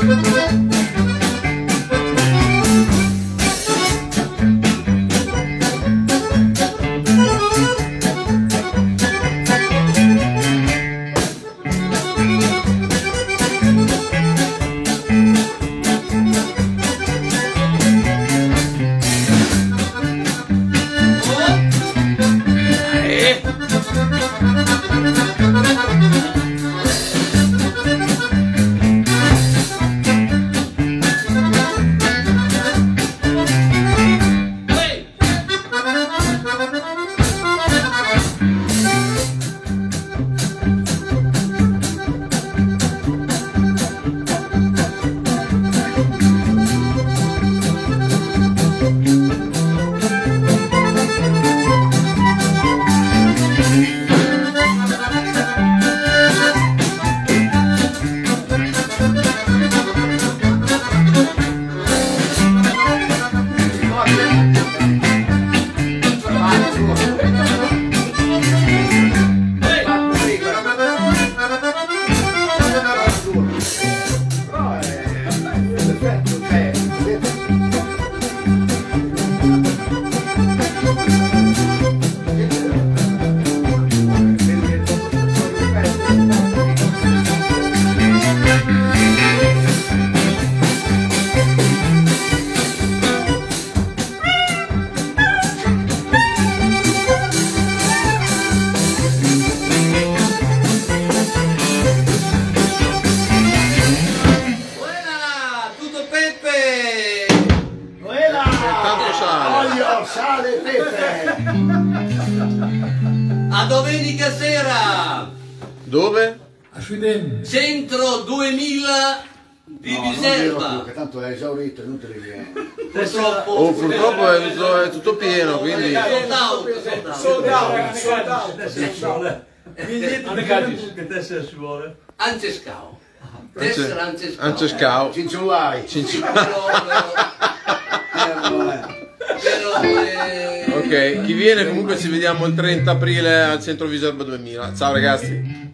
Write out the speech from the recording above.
Sale Pepe! A domenica sera! Dove? A Sweden. Centro 2000 di Biserva. Che tanto è esaurito, non te ne viene. Purtroppo, Purtroppo è tutto pieno, quindi... Sold out. Ancescao. Tessera Ancescao. Ancescao. Cinciullai. Ok, chi viene comunque ci vediamo il 30 aprile al Centro Biserva 2000. Ciao ragazzi.